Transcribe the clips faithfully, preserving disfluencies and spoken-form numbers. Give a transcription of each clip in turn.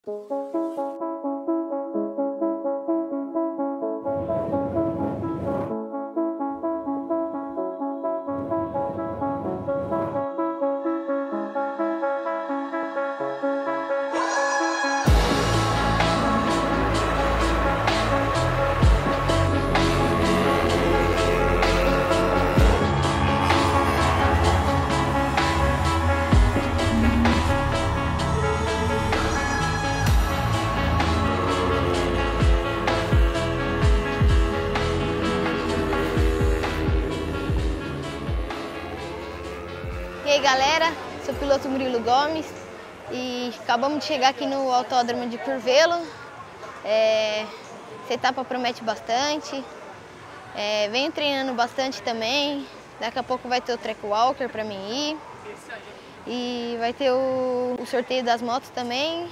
E aí galera, sou o piloto Murilo Gomes e acabamos de chegar aqui no Autódromo de Curvelo. É, essa etapa promete bastante, é, venho treinando bastante também, daqui a pouco vai ter o track walker para mim ir e vai ter o, o sorteio das motos também.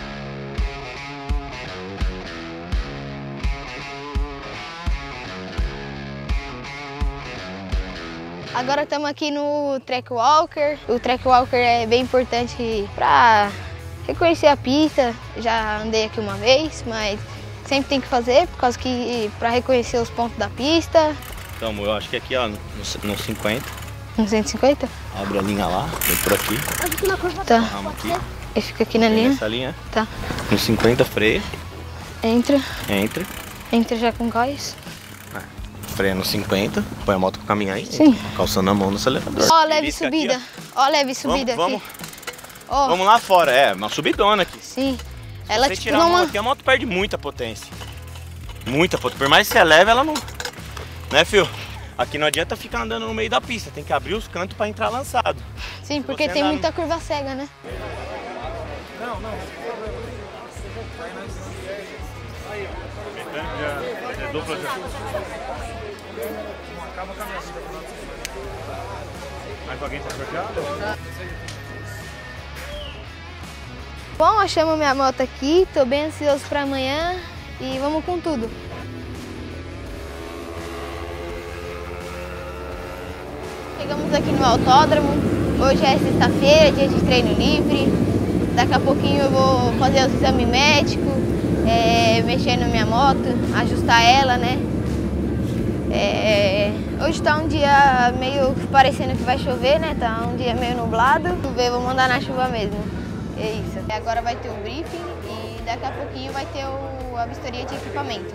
Agora estamos aqui no track walker. O track walker é bem importante para reconhecer a pista. Já andei aqui uma vez, mas sempre tem que fazer, por causa que para reconhecer os pontos da pista. Então, eu acho que aqui, ó, no, no cinquenta. No cento e cinquenta? Abre a linha lá, vem por aqui. Tá. Aqui. Ele fica aqui na linha? Nessa linha. Tá. No cinquenta, freia. Entra. Entra. Entra já com gás. Freia no cinquenta, põe a moto com o caminhão aí. Sim. Calçando a mão no acelerador. Ó, leve subida. Aqui, ó. ó, leve subida vamos, aqui. Vamos, vamos lá fora, é, uma subidona aqui. Sim. Se ela você tipo tirar não... a mão aqui, a moto perde muita potência. Muita potência. Por mais que você leve, ela não... Né, filho? Aqui não adianta ficar andando no meio da pista, tem que abrir os cantos para entrar lançado. Sim, porque tem muita no... curva cega, né? Não, não. É dupla já. Acaba com a minha vida. Mais alguém tá sorteado? Bom, achamos minha moto aqui, tô bem ansioso para amanhã e vamos com tudo. Chegamos aqui no autódromo, hoje é sexta-feira, dia de treino livre. Daqui a pouquinho eu vou fazer os exames médicos, é, mexer na minha moto, ajustar ela, né? É, hoje tá um dia meio parecendo que vai chover, né? Tá um dia meio nublado. Chover, vou mandar na chuva mesmo. É isso. Agora vai ter o briefing e daqui a pouquinho vai ter o, a vistoria de equipamento.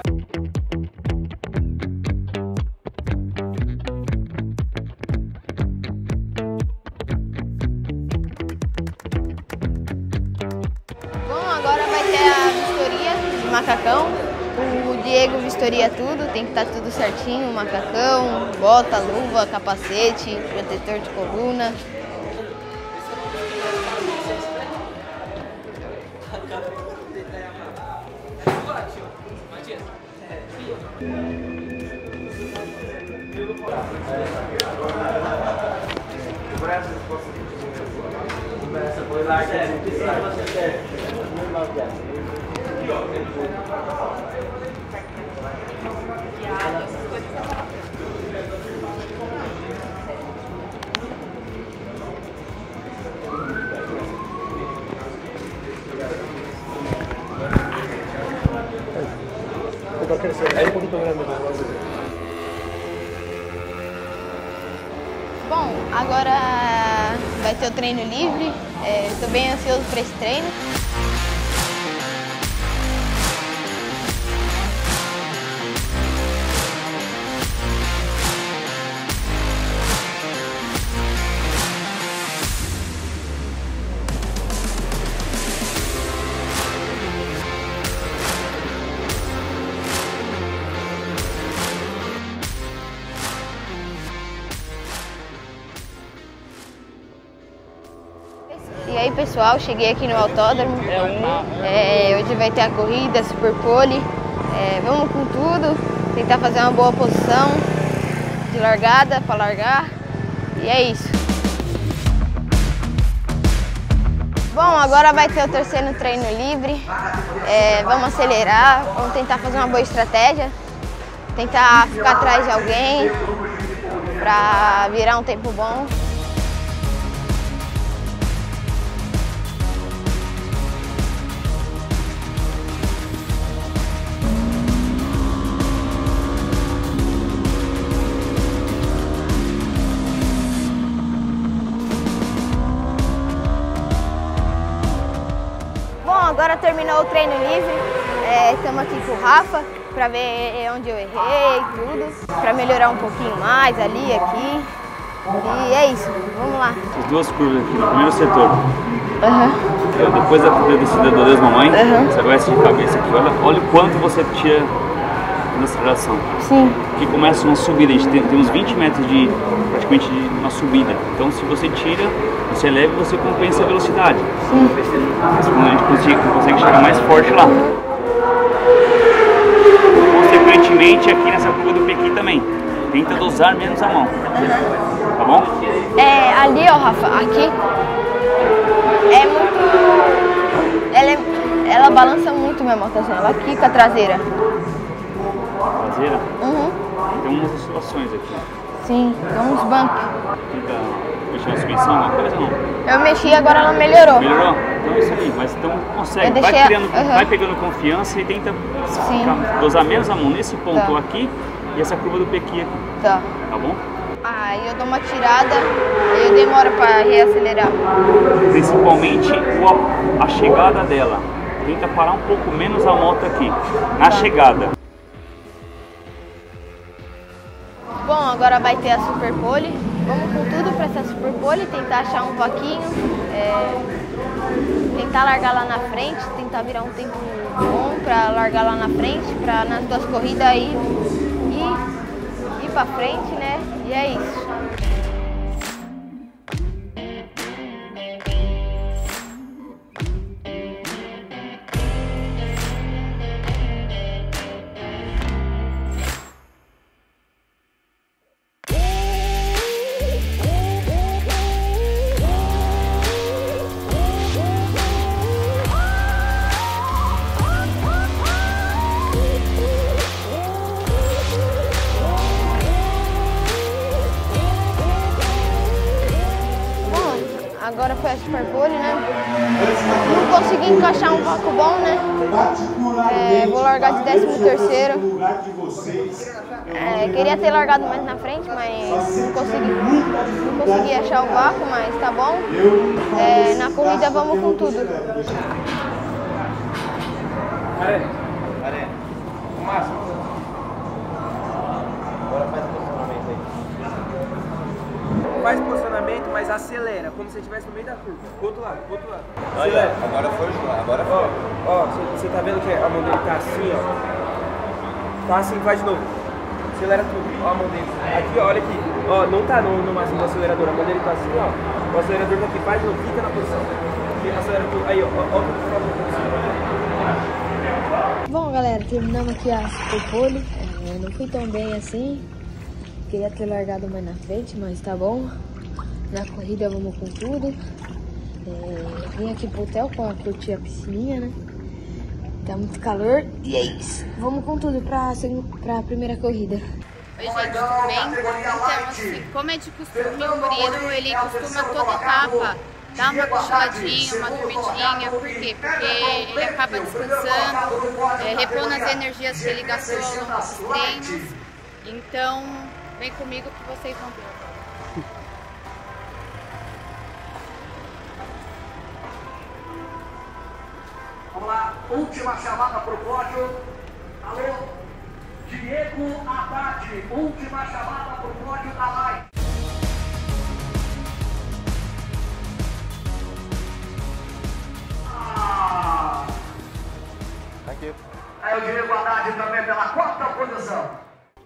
Bom, agora vai ter a vistoria de macacão. O Diego vistoria tudo, tem que estar tudo certinho, macacão, bota, luva, capacete, protetor de coluna. Bom, agora vai ter o treino livre, estou bem ansioso para esse treino. E aí pessoal, cheguei aqui no autódromo, é, hoje vai ter a corrida Super Pole, é, vamos com tudo, tentar fazer uma boa posição de largada para largar e é isso. Bom, agora vai ter o terceiro treino livre, é, vamos acelerar, vamos tentar fazer uma boa estratégia, tentar ficar atrás de alguém para virar um tempo bom. agora terminou o treino livre, estamos é, aqui com o Rafa para ver onde eu errei, tudo, para melhorar um pouquinho mais ali, aqui. E é isso, vamos lá. As duas curvas aqui, no primeiro setor. Uhum. Depois da descida do Deus Mamãe, uhum. você vai de cabeça aqui, olha, olha o quanto você tira na aceleração. Sim. Aqui começa uma subida, a gente tem, tem uns vinte metros de, praticamente de uma subida. Então se você tira, você eleva e você compensa a velocidade. Sim. Mas quando a gente consegue, consegue chegar mais forte lá. Uhum. Consequentemente aqui nessa curva do Pequi também, tenta dosar menos a mão. Uhum. Tá bom? É, ali, ó, Rafa, aqui é muito. Ela, é, ela balança muito minha moto, assim, ela quica a traseira. Traseira? Uhum. Tem umas oscilações aqui. Sim, tem uns bumps. Tenta mexer na suspensão, alguma coisa não? Eu mexi, agora ela melhorou. Melhorou? Então é isso aí, mas então consegue. deixei Vai, criando, a... uhum. vai pegando confiança e tenta ficar, dosar menos a mão nesse ponto tá. aqui e essa curva do Pequi aqui. Tá. Tá bom? Aí eu dou uma tirada e eu demoro para reacelerar. Principalmente a chegada dela. Tenta parar um pouco menos a moto aqui, na tá. chegada. Bom, agora vai ter a Super Pole. Vamos com tudo para essa Super Pole, tentar achar um pouquinho, é, tentar largar lá na frente, tentar virar um tempo bom para largar lá na frente, para nas duas corridas aí ir, ir para frente, né? E é isso. Agora foi a Super Pole, né? Não consegui encaixar um vácuo bom, né? É, vou largar de décimo terceiro. É, queria ter largado mais na frente, mas não consegui, não consegui achar o vácuo, mas tá bom. É, na corrida vamos com tudo. Aré, Aré, o máximo. Agora faz o posicionamento aí. Faz posicionamento, mas acelera, como se você estivesse no meio da curva. Pro outro lado, pro outro lado. Acelera. Agora foi, agora foi. Ó, ó, você tá vendo que a mão dele tá assim, ó. Tá assim, faz de novo. Acelera tudo, ó a mão dele. Aqui, ó, olha aqui. Ó, não tá no, no máximo do acelerador, a mão dele tá assim, ó. O acelerador tá aqui, faz de novo, fica na posição. Acelera tudo. Aí, ó, ó, ó, ó. Bom, galera, terminamos aqui a Super Pole. É, não fui tão bem assim. Queria ter largado mais na frente, mas tá bom. Na corrida vamos com tudo. É, vim aqui pro hotel pra curtir a piscininha, né? Tá muito calor e é isso. Vamos com tudo pra, pra primeira corrida. Oi gente, tudo bem? Então, assim, como é de costume, o Murilo, ele costuma toda etapa dar uma cochiladinha, uma dormidinha. Por quê? Porque ele acaba descansando, é, repondo as energias que ele gastou ao longo dos treinos. Então, vem comigo que vocês vão ver. Vamos lá, última chamada para o pódio. Alô, Diego Haddad, última chamada para o pódio da live. Ah. Aqui. Aí o Diego Haddad também pela quarta posição.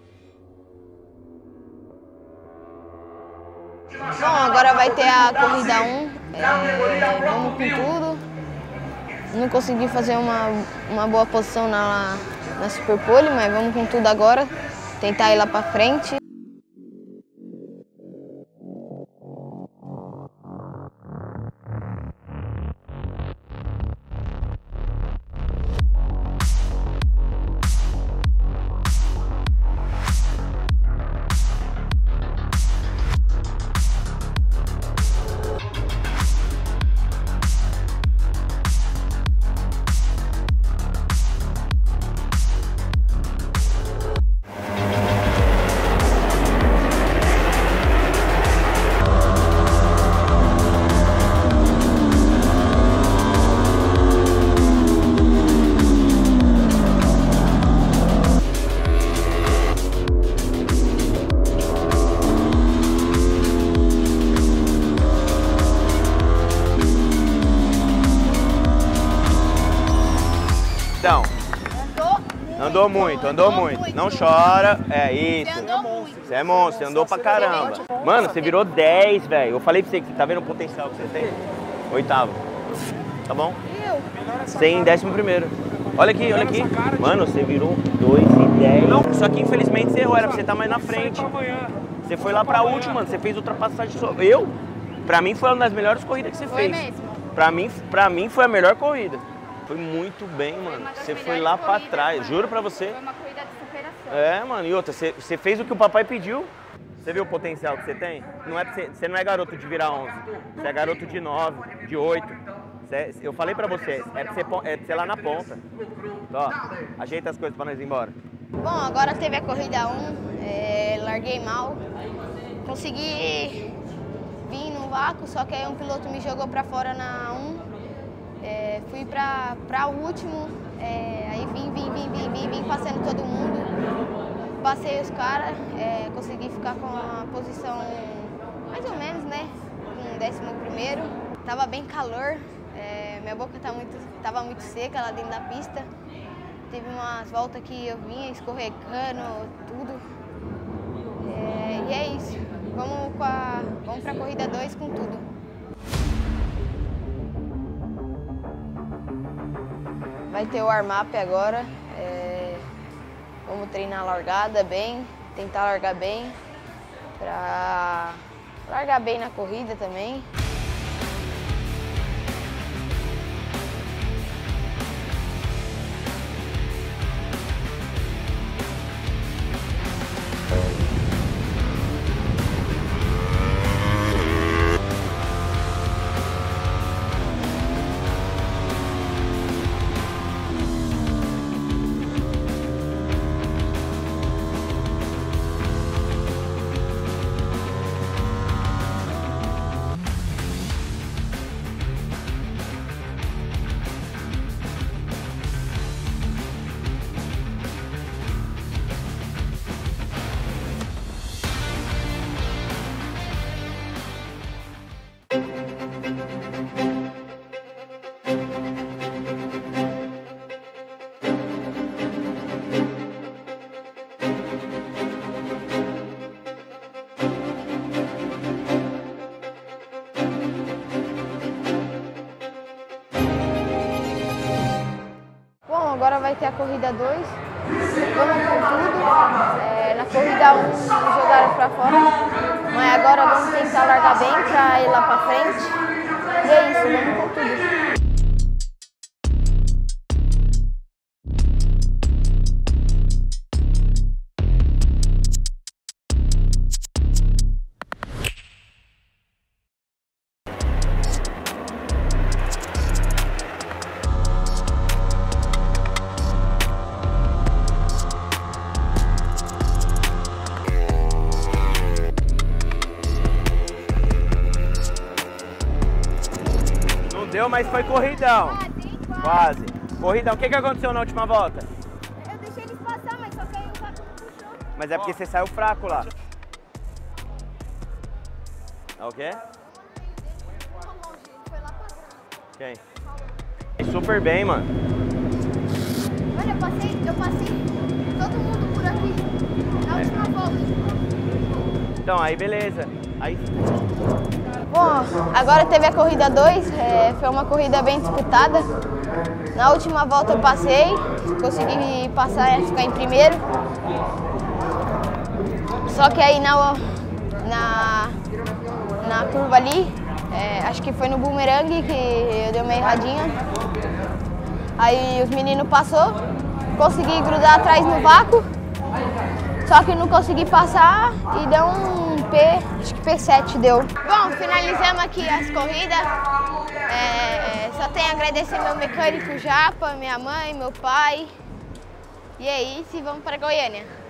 Bom, agora vai ter a corrida um, é, vamos com tudo. Não consegui fazer uma, uma boa posição na, na Super Pole, mas vamos com tudo agora, tentar ir lá pra frente. então. Andou? Andou muito, andou muito. Não chora. É isso. Você andou muito. Você é monstro, você andou pra caramba. Mano, você virou dez, velho. Eu falei pra você que tá vendo o potencial que você tem? Oitavo. Tá bom? Você em décimo primeiro. Olha aqui, olha aqui. Mano, você virou dois e dez. Só que infelizmente você errou, era pra você estar mais na frente. Você foi lá pra última, mano. Você fez ultrapassagem só. Eu, pra mim, foi uma das melhores corridas que você Foi fez. mesmo. Pra mim, pra mim foi a melhor corrida. Foi muito bem, mano. Você foi lá pra trás, mano. juro pra você. Foi uma corrida de superação. É, mano, e outra, você, você fez o que o papai pediu. Você viu o potencial que você tem? Não é pra você, você não é garoto de virar onze. Você é garoto de nove, de oito. Você é, eu falei pra você, é pra você, é pra você ir lá na ponta. Ó, ajeita as coisas pra nós ir embora. Bom, agora teve a corrida um, é, larguei mal. Consegui vir no vácuo, só que aí um piloto me jogou pra fora na um. É, fui pra, pra último, é, aí vim, vim, vim, vim, vim, vim passando todo mundo. Passei os caras, é, consegui ficar com a posição mais ou menos, né? Um décimo primeiro. Tava bem calor, é, minha boca tá muito, tava muito seca lá dentro da pista. Teve umas voltas que eu vinha escorregando, tudo. É, e é isso. Vamos, com a, vamos pra corrida dois com tudo. Vai ter o warm-up agora. É, vamos treinar a largada bem, tentar largar bem, pra largar bem na corrida também. Agora vai ter a corrida dois, vamos com tudo. É, na corrida um me jogaram pra fora, mas agora vamos tentar largar bem pra ir lá pra frente. E é isso, vamos com tudo. Deu, mas foi corridão. Quase. Corridão. O que, que aconteceu na última volta? Eu deixei eles passar, mas só que aí o vácuo não puxou. Mas é porque você saiu fraco lá. É o quê? Quem? Super bem, mano. Olha, eu passei, eu passei todo mundo por aqui na última volta. Então, aí beleza. Aí... Bom, agora teve a corrida dois, é, foi uma corrida bem disputada. Na última volta eu passei, consegui passar e ficar em primeiro. Só que aí na, na, na curva ali, é, acho que foi no bumerangue que eu dei uma erradinha. Aí os meninos passou, consegui grudar atrás no vácuo, só que não consegui passar e deu um P, acho que P sete deu. Bom, finalizamos aqui as corridas. É, só tenho a agradecer meu mecânico Japa, minha mãe, meu pai. E é isso, e vamos para Goiânia.